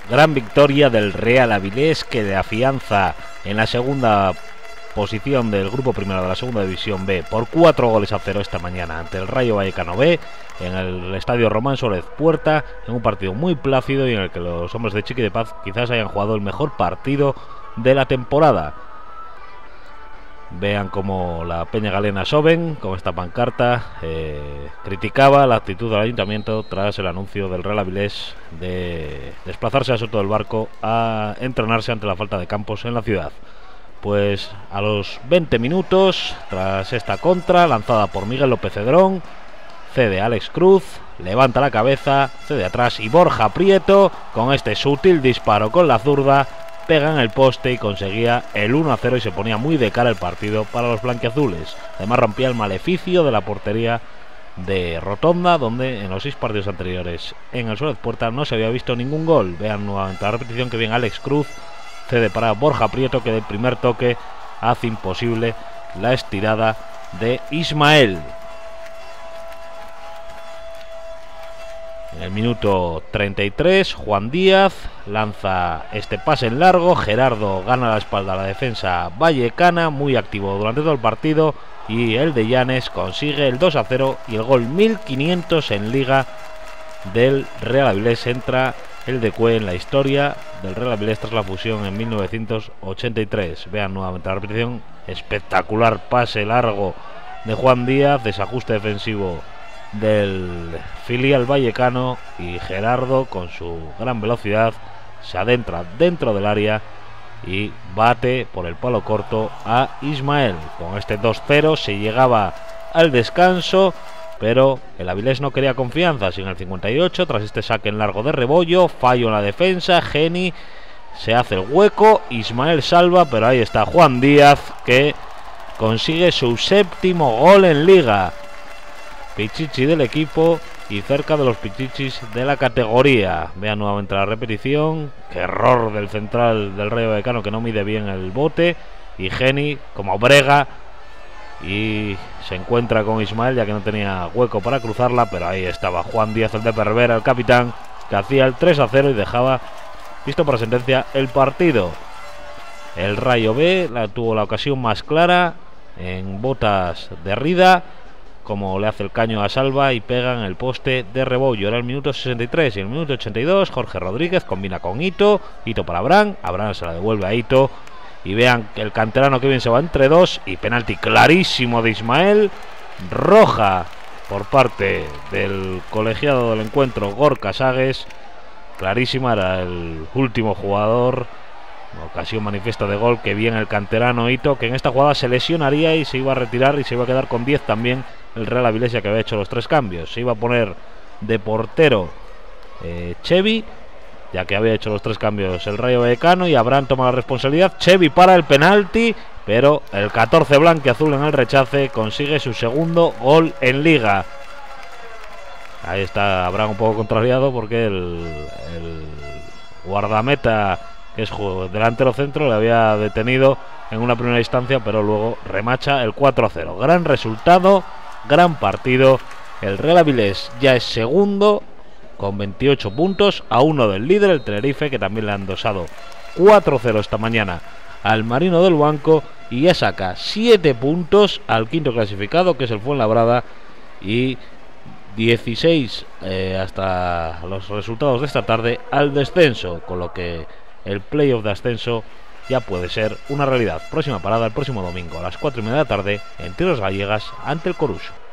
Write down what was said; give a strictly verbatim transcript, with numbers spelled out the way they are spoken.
Gran victoria del Real Avilés, que le afianza en la segunda posición del grupo primero de la segunda división B por cuatro goles a cero esta mañana ante el Rayo Vallecano B en el estadio Román Suárez Puerta, en un partido muy plácido y en el que los hombres de Chiqui de Paz quizás hayan jugado el mejor partido de la temporada. Vean cómo la Peña Galena Soben, con esta pancarta, eh, criticaba la actitud del ayuntamiento tras el anuncio del Real Avilés de desplazarse a Soto del Barco a entrenarse ante la falta de campos en la ciudad. Pues a los veinte minutos, tras esta contra lanzada por Miguel López Cedrón, cede Alex Cruz, levanta la cabeza, cede atrás y Borja Prieto, con este sutil disparo con la zurda, pega en el poste y conseguía el uno a cero y se ponía muy de cara el partido para los blanquiazules. Además rompía el maleficio de la portería de Rotonda, donde en los seis partidos anteriores en el Suárez Puerta no se había visto ningún gol. Vean nuevamente la repetición, que bien Alex Cruz cede para Borja Prieto, que del primer toque hace imposible la estirada de Ismael. En el minuto treinta y tres, Juan Díaz lanza este pase en largo, Gerardo gana la espalda a la defensa vallecana, muy activo durante todo el partido, y el de Llanes consigue el dos a cero y el gol mil quinientos en Liga del Real Avilés. Entra el de Cue en la historia del Real Avilés tras la fusión en mil novecientos ochenta y tres. Vean nuevamente la repetición, espectacular pase largo de Juan Díaz, desajuste defensivo del filial vallecano, y Gerardo con su gran velocidad se adentra dentro del área y bate por el palo corto a Ismael. Con este dos cero se llegaba al descanso, pero el Avilés no quería confianza. En el cincuenta y ocho, tras este saque en largo de Rebollo, fallo en la defensa, Geni se hace el hueco, Ismael salva, pero ahí está Juan Díaz, que consigue su séptimo gol en Liga. Pichichi del equipo y cerca de los pichichis de la categoría. Vean nuevamente la repetición, qué error del central del Rayo Vallecano, que no mide bien el bote, y Geni como brega y se encuentra con Ismael, ya que no tenía hueco para cruzarla, pero ahí estaba Juan Díaz, el de Pervera, el capitán, que hacía el tres a cero y dejaba listo para sentencia el partido. El Rayo B la, tuvo la ocasión más clara en botas de Rida, como le hace el caño a Salva y pega en el poste de Rebollo. Era el minuto sesenta y tres, y en el minuto ochenta y dos Jorge Rodríguez combina con Ito, Ito para Abraham, Abraham se la devuelve a Ito, y vean que el canterano que bien se va entre dos, y penalti clarísimo de Ismael, roja por parte del colegiado del encuentro Gorka Sagues, clarísima, era el último jugador, ocasión manifiesta de gol, que bien el canterano Ito, que en esta jugada se lesionaría y se iba a retirar y se iba a quedar con diez también el Real Avilés, ya que había hecho los tres cambios. Se iba a poner de portero eh, Chevy, ya que había hecho los tres cambios el Rayo Vallecano, y Abraham toma la responsabilidad. Chevy para el penalti, pero el catorce blanquiazul en el rechace consigue su segundo gol en Liga. Ahí está Abraham un poco contrariado porque el, el guardameta, que es delantero centro, le había detenido en una primera instancia, pero luego remacha el cuatro a cero. Gran resultado, gran partido. El Real Avilés ya es segundo con veintiocho puntos, a uno del líder, el Tenerife, que también le han dosado cuatro cero esta mañana al Marino del Banco, y ya saca siete puntos al quinto clasificado, que es el Fuenlabrada, y dieciséis eh, hasta los resultados de esta tarde al descenso, con lo que el playoff de ascenso ya puede ser una realidad. Próxima parada el próximo domingo a las cuatro y media de la tarde en Tierras Gallegas ante el Coruso.